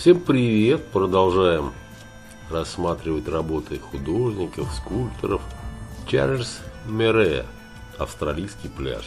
Всем привет! Продолжаем рассматривать работы художников, скульпторов. Чарльз Мюррей. Австралийский пляж.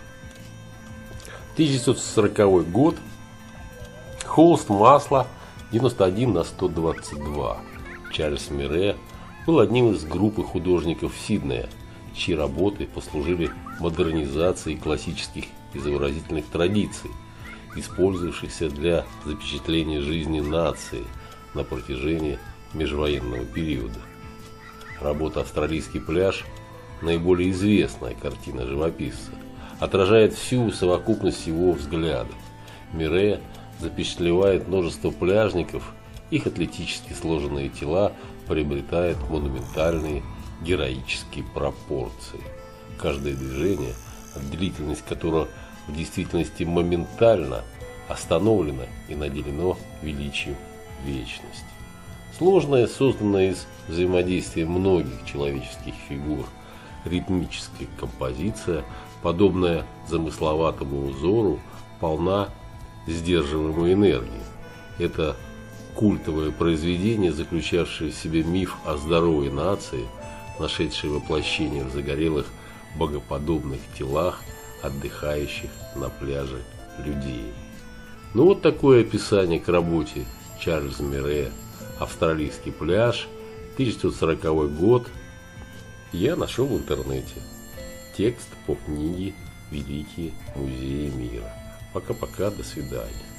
1940 год. Холст масла 91/122. Чарльз Мюррей был одним из группы художников Сиднея, чьи работы послужили модернизации классических изобразительных традиций, использовавшихся для запечатления жизни нации на протяжении межвоенного периода. Работа «Австралийский пляж» – наиболее известная картина живописца, отражает всю совокупность его взглядов. Мюррей запечатлевает множество пляжников, их атлетически сложенные тела приобретают монументальные героические пропорции. Каждое движение, длительность которого в действительности моментально остановлено и наделено величием вечности. Сложная, созданная из взаимодействия многих человеческих фигур, ритмическая композиция, подобная замысловатому узору, полна сдерживаемой энергии. Это культовое произведение, заключавшее в себе миф о здоровой нации, нашедшее воплощение в загорелых богоподобных телах отдыхающих на пляже людей. Ну вот такое описание к работе Чарльза Мюррея «Австралийский пляж», 1940 год. Я нашел в интернете. Текст по книге «Великие музеи мира». Пока-пока, до свидания.